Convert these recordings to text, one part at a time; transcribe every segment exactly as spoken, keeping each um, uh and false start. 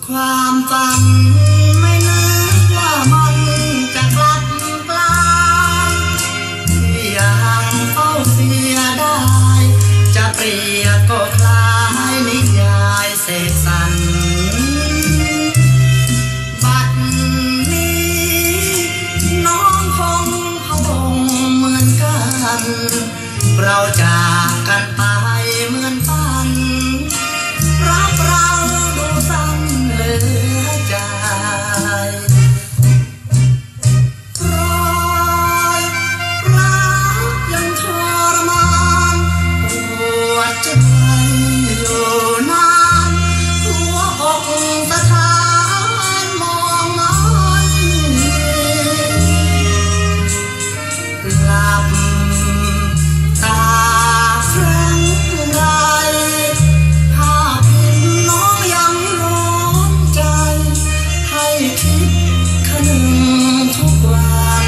ความฝันไม่นึกว่ามันจะกลับกลายที่ยังเฝ้าเสียได้จะเปรียบก็คล้ายนิยายเสกสรรบัดนี้น้องคงพะวงเหมือนกันเราจากกันไปเหมือนฝันรักเราดูซ้ำเหลือใจรอยรักยังทรมานปวดใจอยู่นานหัวอกสะท้านมองไม่หลับตาครั้งใดภาพเห็นน้องยังร้อนใจให้คิดคนึงทุกวัน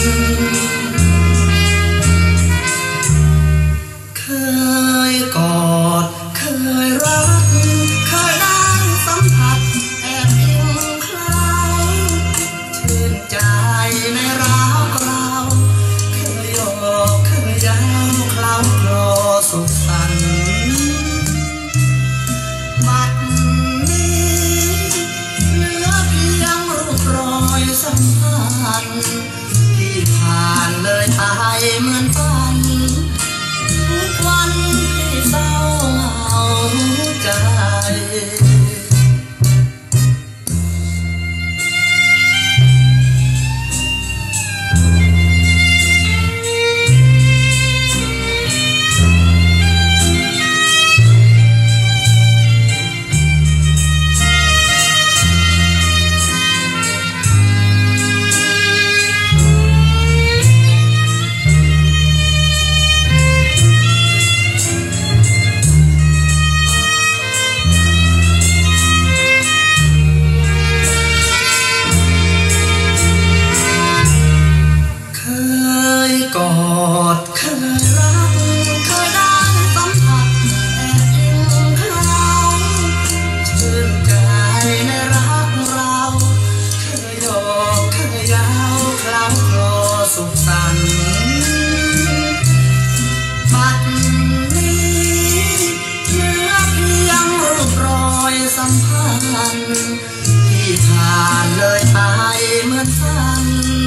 เคยกอดเคยรักเคยได้สัมผัสแอบอิงคล้ายชื่นใจในรักเราเคยโยกเคยยาวเคล้าคลอสุขสันต์บัดนี้เหลือเพียงรูปรอยสัมพันธ์ที่ผ่านเลยตายเหมือนฝันทุกวันที่เศร้าเหงาใจกอดเคยรักเคยได้สัมผัสแอบอิงคล้ายชื่นใจในรักเราเคยโยกเคยยาวเคล้าคลอสุขสันต์บัดนี้เหลือเพียงรูปรอยสัมพันธ์ที่ผ่านเลยไปเหมือนฝัน